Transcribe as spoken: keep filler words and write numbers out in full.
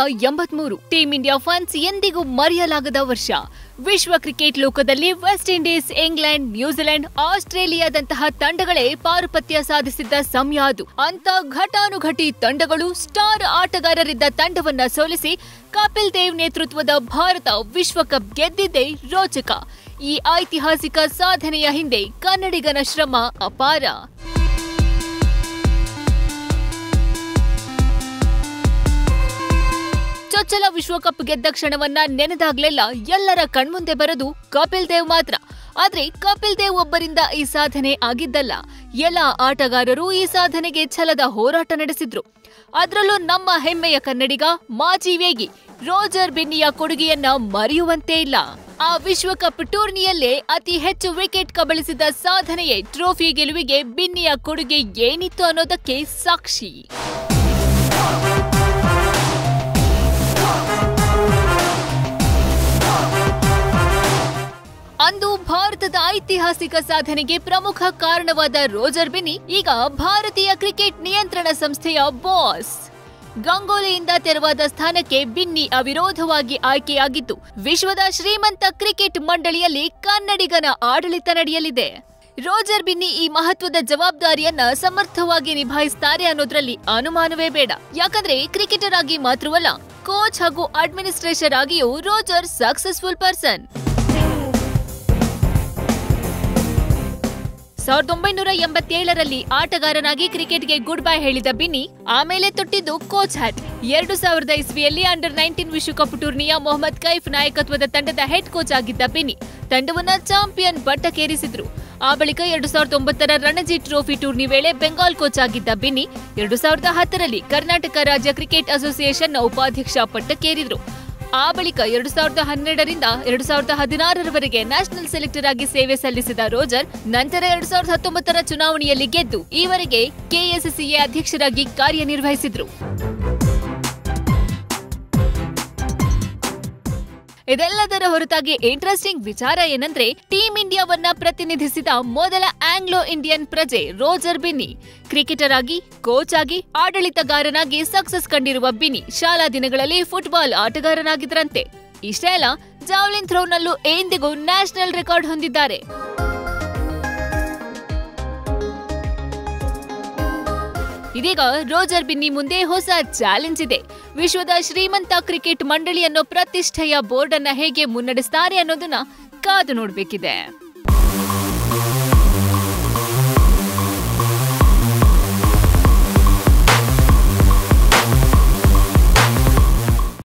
ಎಂಬತ್ಮೂರು team India ಫನ್ಸ್ ಎಂದಿಗೂ ಮರೆಯಲಾಗದ ವರ್ಷ. ವಿಶ್ವ ಕ್ರಿಕೆಟ್ ಲೋಕದಲ್ಲಿ ವೆಸ್ಟ್ ಇಂಡೀಸ್, ಇಂಗ್ಲೆಂಡ್, ನ್ಯೂಜಿಲೆಂಡ್, ಆಸ್ಟ್ರೇಲಿಯಾದಂತಹ ತಂಡಗಳೇ ಪಾರುಪತ್ಯ ಸಾಧಿಸಿದ್ದ ಸಮಯ ಅದು. ಅಂತ ಘಟಾನುಘಟಿ ತಂಡಗಳು ಸ್ಟಾರ್ ಆಟಗಾರರಿದ್ದ ತಂಡವನ್ನ ಸೋಲಿಸಿ ಕಪಿಲ್ ದೇವ್ ನೇತೃತ್ವದ ಭಾರತ ವಿಶ್ವಕಪ್ ಗೆದ್ದಿದ್ದೇ ರೋಚಕ. ಈ ಐತಿಹಾಸಿಕ ಸಾಧನೆಯ ಹಿಂದೆ ಕನ್ನಡಿಗನ ಶ್ರಮ ಅಪಾರ. ಚೊಚ್ಚಲ ವಿಶ್ವಕಪ್ ಗೆದ್ದ ಕ್ಷಣವನ್ನ ನೆನೆದಾಗ್ಲೆಲ್ಲ ಎಲ್ಲರ ಕಣ್ಮುಂದೆ ಬರೋದು ಕಪಿಲ್ ದೇವ್ ಮಾತ್ರ. ಆದ್ರೆ ಕಪಿಲ್ ದೇವ್ ಒಬ್ಬರಿಂದ ಈ ಸಾಧನೆ ಆಗಿದ್ದಲ್ಲ. ಎಲ್ಲ ಆಟಗಾರರು ಈ ಸಾಧನೆಗೆ ಛಲದ ಹೋರಾಟ ನಡೆಸಿದ್ರು. ಅದರಲ್ಲೂ ನಮ್ಮ ಹೆಮ್ಮೆಯ ಕನ್ನಡಿಗ, ಮಾಜಿ ವೇಗಿ ರೋಜರ್ ಬಿನ್ನಿಯ ಕೊಡುಗೆಯನ್ನ ಮರೆಯುವಂತೆ ಇಲ್ಲ. ಆ ವಿಶ್ವಕಪ್ ಟೂರ್ನಿಯಲ್ಲೇ ಅತಿ ಹೆಚ್ಚು ವಿಕೆಟ್ ಕಬಳಿಸಿದ ಸಾಧನೆಯೇ ಟ್ರೋಫಿ ಗೆಲುವಿಗೆ ಬಿನ್ನಿಯ ಕೊಡುಗೆ ಏನಿತ್ತು ಅನ್ನೋದಕ್ಕೆ ಸಾಕ್ಷಿ. ಅಂದು ಭಾರತದ ಐತಿಹಾಸಿಕ ಸಾಧನೆಗೆ ಪ್ರಮುಖ ಕಾರಣವಾದ ರೋಜರ್ ಬಿನ್ನಿ ಈಗ ಭಾರತೀಯ ಕ್ರಿಕೆಟ್ ನಿಯಂತ್ರಣ ಸಂಸ್ಥೆಯ ಬಾಸ್. ಗಂಗೂಲಿಯಿಂದ ತೆರವಾದ ಸ್ಥಾನಕ್ಕೆ ಬಿನ್ನಿ ಅವಿರೋಧವಾಗಿ ಆಯ್ಕೆಯಾಗಿದ್ದು ವಿಶ್ವದ ಶ್ರೀಮಂತ ಕ್ರಿಕೆಟ್ ಮಂಡಳಿಯಲ್ಲಿ ಕನ್ನಡಿಗನ ಆಡಳಿತ ನಡೆಯಲಿದೆ. ರೋಜರ್ ಬಿನ್ನಿ ಈ ಮಹತ್ವದ ಜವಾಬ್ದಾರಿಯನ್ನ ಸಮರ್ಥವಾಗಿ ನಿಭಾಯಿಸುತ್ತಾರೆ ಅನ್ನೋದ್ರಲ್ಲಿ ಅನುಮಾನವೇ ಬೇಡ. ಯಾಕಂದ್ರೆ ಕ್ರಿಕೆಟರ್ ಆಗಿ ಮಾತ್ರವಲ್ಲ, ಕೋಚ್ ಹಾಗೂ ಅಡ್ಮಿನಿಸ್ಟ್ರೇಷನ್ ಆಗಿಯೂ ರೋಜರ್ ಸಕ್ಸಸ್ಫುಲ್ ಪರ್ಸನ್. ಸಾವಿರದ ಒಂಬೈನೂರ ಎಂಬತ್ತೇಳರಲ್ಲಿ ಆಟಗಾರನಾಗಿ ಕ್ರಿಕೆಟ್ಗೆ ಗುಡ್ ಬೈ ಹೇಳಿದ ಬಿನ್ನಿ ಆಮೇಲೆ ತೊಟ್ಟಿದ್ದು ಕೋಚ್ ಹ್ಯಾಟ್. ಎರಡು ಸಾವಿರದ ಇಸ್ವಿಯಲ್ಲಿ ಅಂಡರ್ ನೈನ್ಟೀನ್ ವಿಶ್ವಕಪ್ ಟೂರ್ನಿಯ ಮೊಹಮ್ಮದ್ ಕೈಫ್ ನಾಯಕತ್ವದ ತಂಡದ ಹೆಡ್ ಕೋಚ್ ಆಗಿದ್ದ ಬಿನ್ನಿ ತಂಡವನ್ನ ಚಾಂಪಿಯನ್ ಪಟ್ಟಕ್ಕೇರಿಸಿದ್ರು. ಆ ಬಳಿಕ ಎರಡು ಸಾವಿರದ ಒಂಬತ್ತರ ರಣಜಿ ಟ್ರೋಫಿ ಟೂರ್ನಿ ವೇಳೆ ಬೆಂಗಾಲ್ ಕೋಚ್ ಆಗಿದ್ದ ಬಿನ್ನಿ ಎರಡು ಸಾವಿರದ ಹತ್ತರಲ್ಲಿ ಕರ್ನಾಟಕ ರಾಜ್ಯ ಕ್ರಿಕೆಟ್ ಅಸೋಸಿಯೇಷನ್ನ ಉಪಾಧ್ಯಕ್ಷ ಪಟ್ಟಕ್ಕೇರಿದ್ರು. ಆ ಬಳಿಕ ಎರಡು ಸಾವಿರದ ಹನ್ನೆರಡರಿಂದ ಎರಡು ಸಾವಿರದ ಹದಿನಾರರವರೆಗೆ ನ್ಯಾಷನಲ್ ಸೆಲೆಕ್ಟರ್ ಆಗಿ ಸೇವೆ ಸಲ್ಲಿಸಿದ ರೋಜರ್ ನಂತರ ಎರಡು ಸಾವಿರದ ಹತ್ತೊಂಬತ್ತರ ಚುನಾವಣೆಯಲ್ಲಿ ಗೆದ್ದು ಈವರೆಗೆ ಕೆಎಸ್ಸಿಎ ಅಧ್ಯಕ್ಷರಾಗಿ ಕಾರ್ಯನಿರ್ವಹಿಸಿದ್ರು. ಇದೆಲ್ಲದರ ಹೊರತಾಗಿ ಇಂಟ್ರೆಸ್ಟಿಂಗ್ ವಿಚಾರ ಏನಂದ್ರೆ ಟೀಂ ಇಂಡಿಯಾವನ್ನ ಪ್ರತಿನಿಧಿಸಿದ ಮೊದಲ ಆಂಗ್ಲೋ ಇಂಡಿಯನ್ ಪ್ರಜೆ ರೋಜರ್ ಬಿನ್ನಿ. ಕ್ರಿಕೆಟರ್ ಆಗಿ, ಕೋಚ್ ಆಗಿ, ಆಡಳಿತಗಾರನಾಗಿ ಸಕ್ಸಸ್ ಕಂಡಿರುವ ಬಿನ್ನಿ ಶಾಲಾ ದಿನಗಳಲ್ಲಿ ಫುಟ್ಬಾಲ್ ಆಟಗಾರನಾಗಿದ್ರಂತೆ. ಇಷ್ಟೇ ಅಲ್ಲ, ಜಾವ್ಲಿನ್ ಥ್ರೋನಲ್ಲೂ ಎಂದಿಗೂ ನ್ಯಾಷನಲ್ ರೆಕಾರ್ಡ್ ಹೊಂದಿದ್ದಾರೆ. ಇದೀಗ ರೋಜರ್ ಬಿನ್ನಿ ಮುಂದೆ ಹೊಸ ಚಾಲೆಂಜ್ ಇದೆ. ವಿಶ್ವದ ಶ್ರೀಮಂತ ಕ್ರಿಕೆಟ್ ಮಂಡಳಿ ಅನ್ನೋ ಪ್ರತಿಷ್ಠೆಯ ಬೋರ್ಡ್ ಅನ್ನ ಹೇಗೆ ಮುನ್ನಡೆಸ್ತಾರೆ ಅನ್ನೋದನ್ನ ಕಾದು ನೋಡ್ಬೇಕಿದೆ.